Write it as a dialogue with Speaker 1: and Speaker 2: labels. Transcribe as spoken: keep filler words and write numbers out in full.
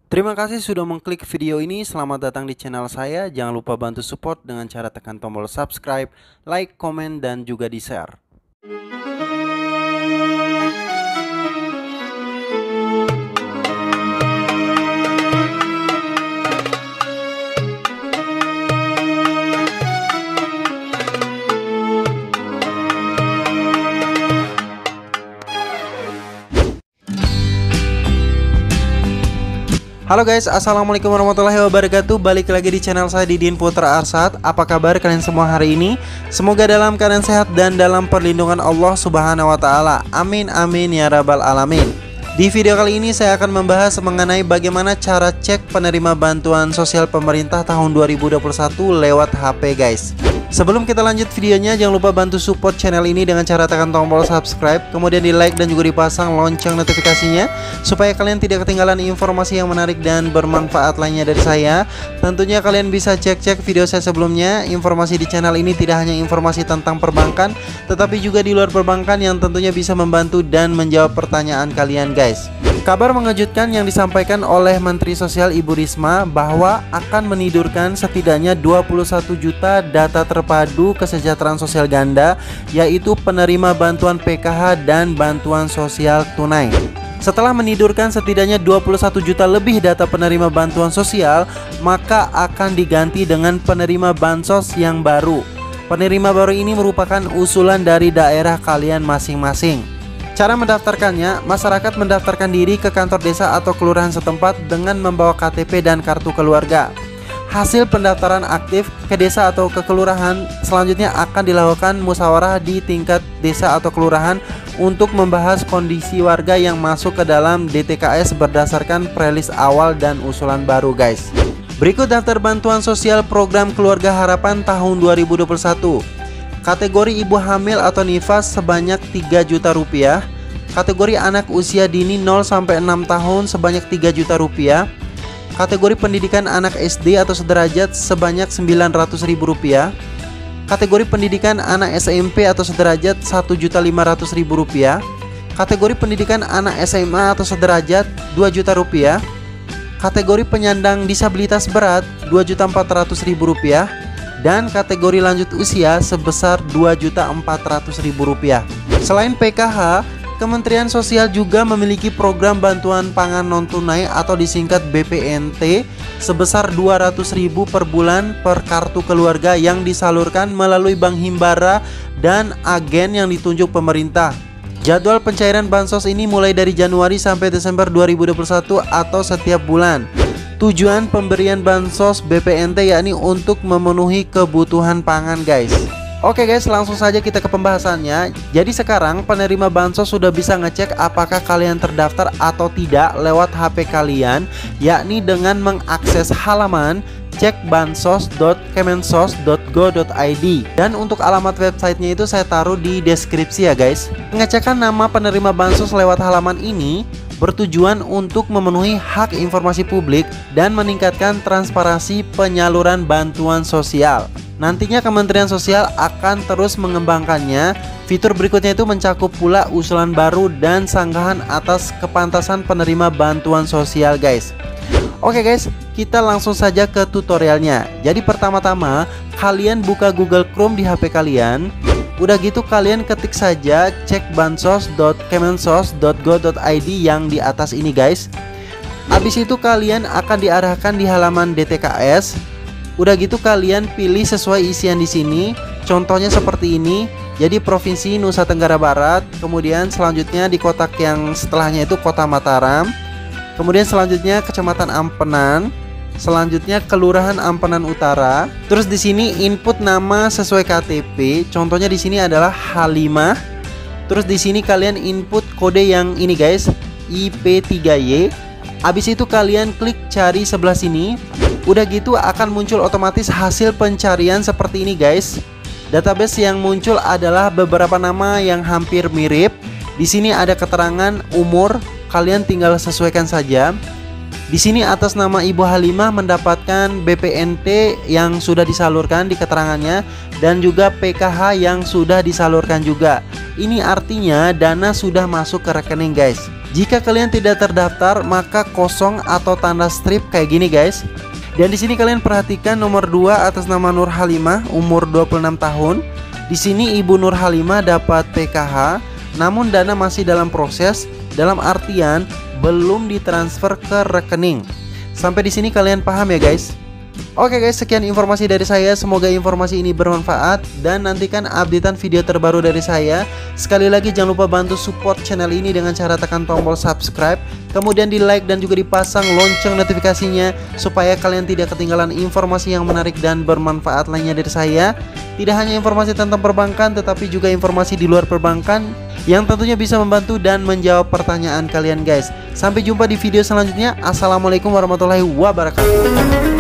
Speaker 1: Terima kasih sudah mengklik video ini. Selamat datang di channel saya. Jangan lupa bantu support dengan cara tekan tombol subscribe, like, komen, dan juga di share. Halo guys, assalamualaikum warahmatullahi wabarakatuh. Balik lagi di channel saya, Didin Putra Arsad. Apa kabar kalian semua hari ini? Semoga dalam keadaan sehat dan dalam perlindungan Allah Subhanahu wa Ta'ala. Amin amin ya rabbal alamin. Di video kali ini saya akan membahas mengenai bagaimana cara cek penerima bantuan sosial pemerintah tahun dua ribu dua puluh satu lewat H P guys. Sebelum kita lanjut videonya, jangan lupa bantu support channel ini dengan cara tekan tombol subscribe, kemudian di like dan juga dipasang lonceng notifikasinya, supaya kalian tidak ketinggalan informasi yang menarik dan bermanfaat lainnya dari saya. Tentunya kalian bisa cek-cek video saya sebelumnya. Informasi di channel ini tidak hanya informasi tentang perbankan, tetapi juga di luar perbankan yang tentunya bisa membantu dan menjawab pertanyaan kalian guys. Kabar mengejutkan yang disampaikan oleh Menteri Sosial Ibu Risma bahwa akan menidurkan setidaknya dua puluh satu juta data terpadu kesejahteraan sosial ganda, yaitu penerima bantuan P K H dan bantuan sosial tunai. Setelah menidurkan setidaknya dua puluh satu juta lebih data penerima bantuan sosial, maka akan diganti dengan penerima bansos yang baru. Penerima baru ini merupakan usulan dari daerah kalian masing-masing. Cara mendaftarkannya, masyarakat mendaftarkan diri ke kantor desa atau kelurahan setempat dengan membawa K T P dan kartu keluarga. Hasil pendaftaran aktif ke desa atau ke kelurahan selanjutnya akan dilakukan musyawarah di tingkat desa atau kelurahan untuk membahas kondisi warga yang masuk ke dalam D T K S berdasarkan prelis awal dan usulan baru guys. Berikut daftar bantuan sosial program Keluarga Harapan tahun dua ribu dua puluh satu. Kategori ibu hamil atau nifas sebanyak tiga juta rupiah. Kategori anak usia dini nol sampai enam tahun sebanyak tiga juta rupiah. Kategori pendidikan anak S D atau sederajat sebanyak sembilan ratus ribu rupiah. Kategori pendidikan anak S M P atau sederajat satu juta lima ratus ribu rupiah. Kategori pendidikan anak S M A atau sederajat dua juta rupiah. Kategori penyandang disabilitas berat dua juta empat ratus ribu rupiah. Dan kategori lanjut usia sebesar dua juta empat ratus ribu rupiah. Selain P K H, Kementerian Sosial juga memiliki program bantuan pangan non tunai atau disingkat B P N T sebesar dua ratus ribu per bulan per kartu keluarga yang disalurkan melalui Bank Himbara dan agen yang ditunjuk pemerintah. Jadwal pencairan bansos ini mulai dari Januari sampai Desember dua ribu dua puluh satu atau setiap bulan. Tujuan pemberian bansos B P N T yakni untuk memenuhi kebutuhan pangan guys. Oke guys, langsung saja kita ke pembahasannya. Jadi sekarang penerima bansos sudah bisa ngecek apakah kalian terdaftar atau tidak lewat H P kalian, yakni dengan mengakses halaman cek bansos dot kemensos dot go dot i d. Dan untuk alamat websitenya itu saya taruh di deskripsi ya guys. Pengecekan nama penerima bansos lewat halaman ini bertujuan untuk memenuhi hak informasi publik dan meningkatkan transparansi penyaluran bantuan sosial. Nantinya Kementerian Sosial akan terus mengembangkannya. Fitur berikutnya itu mencakup pula usulan baru dan sanggahan atas kepantasan penerima bantuan sosial guys. Oke guys, kita langsung saja ke tutorialnya. Jadi pertama-tama kalian buka Google Chrome di H P kalian. Udah gitu kalian ketik saja cek bansos dot kemensos dot go dot i d yang di atas ini guys. Habis itu kalian akan diarahkan di halaman D T K S. Udah gitu kalian pilih sesuai isian di sini. Contohnya seperti ini. Jadi Provinsi Nusa Tenggara Barat. Kemudian selanjutnya di kotak yang setelahnya itu Kota Mataram. Kemudian selanjutnya Kecamatan Ampenan. Selanjutnya Kelurahan Ampenan Utara. Terus di sini input nama sesuai K T P. Contohnya di sini adalah Halimah. Terus di sini kalian input kode yang ini guys, I P tiga Y. Habis itu kalian klik cari sebelah sini. Udah gitu akan muncul otomatis hasil pencarian seperti ini guys. Database yang muncul adalah beberapa nama yang hampir mirip. Di sini ada keterangan umur, kalian tinggal sesuaikan saja. Di sini atas nama Ibu Halimah mendapatkan B P N T yang sudah disalurkan di keterangannya dan juga P K H yang sudah disalurkan juga. Ini artinya dana sudah masuk ke rekening guys. Jika kalian tidak terdaftar, maka kosong atau tanda strip kayak gini guys. Dan di sini kalian perhatikan nomor dua atas nama Nur Halimah, umur dua puluh enam tahun. Di sini Ibu Nur Halimah dapat P K H, namun dana masih dalam proses, dalam artian belum ditransfer ke rekening. Sampai di sini kalian paham ya guys? Oke guys, sekian informasi dari saya. Semoga informasi ini bermanfaat dan nantikan updatean video terbaru dari saya. Sekali lagi jangan lupa bantu support channel ini dengan cara tekan tombol subscribe, kemudian di like dan juga dipasang lonceng notifikasinya supaya kalian tidak ketinggalan informasi yang menarik dan bermanfaat lainnya dari saya. Tidak hanya informasi tentang perbankan, tetapi juga informasi di luar perbankan yang tentunya bisa membantu dan menjawab pertanyaan kalian guys. Sampai jumpa di video selanjutnya. Assalamualaikum warahmatullahi wabarakatuh.